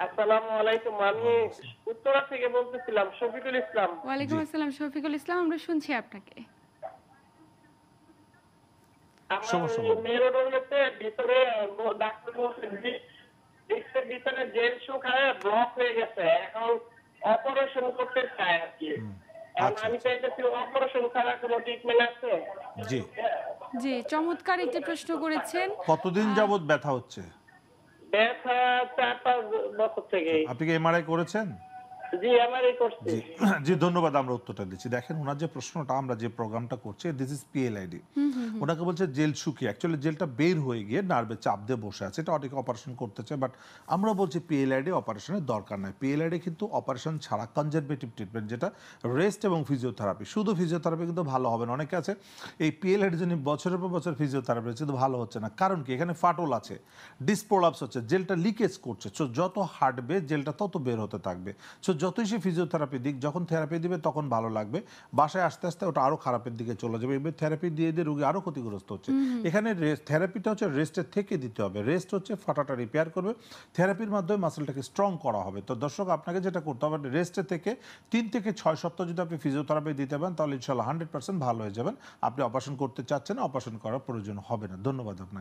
আসসালামু আলাইকুম। আমি ওয়ালাইকুম আসসালাম। উত্তরা থেকে বলতেছিলাম, শফিকুল ইসলাম। ওয়ালাইকুম জি, আসসালাম শফিকুল ইসলাম। আমরা শুনছি আপনাকে। আমার সমস্যা এই বলুন। মেরুদণ্ডেতে ভিতরে ডাক্তার বলছে ডিস্কের ভিতরে জেল শুকায় ব্লক হয়ে গেছে। এখন অপারেশন করতে চায় আরকি। এখন আচ্ছা, আমি আচ্ছা। চাইতেছি অপারেশন ছাড়া কোনো ট্রিটমেন্ট আছে? জি। জি, চমৎকার একটি প্রশ্ন করেছেন। কতদিন আ যাবৎ ব্যথা হচ্ছে? ব্যথা ৪-৫ বছর আচ্ছা, থেকেই। আপনি কি এমআরআই করেছেন? জি, আমারই করছি। জি, জি ধন্যবাদ আমরা উত্তরটা দিচ্ছি। দেখেন উনার যে প্রশ্নটা আমরা যে প্রোগ্রামটা করছি দিস ইজ পিএলআইডি। হুম, হুম, হুম। উনাকে বলছে জেল শুকিয়ে অ্যাকচুয়ালি জেলটা বের হয়ে গিয়ে নার্ভে চাপ দিয়ে বসে আছে। এটা অনেকে অপারেশন করতে চায় বাট আমরা বলছি পিএলআইডি অপারেশনের দরকার নাই। পিএলআইডি কিন্তু অপারেশন ছাড়া কনজারভেটিভ ট্রিটমেন্ট যেটা রেস্ট এবং ফিজিওথেরাপি। শুধু ফিজিওথেরাপি কিন্তু ভালো হবে না। অনেকে আছে এই পিএলআইডির জন্য বছরের পর বছর ফিজিওথেরাপি কিন্তু ভালো হচ্ছে না। কারণ কি? এখানে ফাটল আছে, ডিসপ্রোলাপস হচ্ছে, জেলটা লিকেজ করছে। সো যত হাঁটবে জেলটা তত বের হতে থাকবে। সো যতই সে ফিজিওথেরাপি দিক, যখন থেরাপি দিবে তখন ভালো লাগবে। বাসায় আস্তে, আস্তে ওটা আরো খারাপের দিকে চলে যাবে। এবার থেরাপি দিয়ে, দিয়ে রোগী আরো ক্ষতিগ্রস্ত হচ্ছে। এখানে থেরাপিটা হচ্ছে রেস্টের থেকে দিতে হবে। রেস্ট হচ্ছে ফাটাটা রিপেয়ার করবে। থেরাপির মাধ্যমে মাসলটাকে স্ট্রং করা হবে। তো দর্শক আপনাকে যেটা করতে হবে রেস্টের থেকে ৩ থেকে ৬ সপ্তাহ যদি আপনি ফিজিওথেরাপি দিতে পারেন তাহলে ইনশাআল্লাহ 100% ভালো হয়ে যাবেন। আপনি অপারেশন করতে চাচ্ছেন, অপারেশন করার প্রয়োজন হবে না। ধন্যবাদ আপনাকে।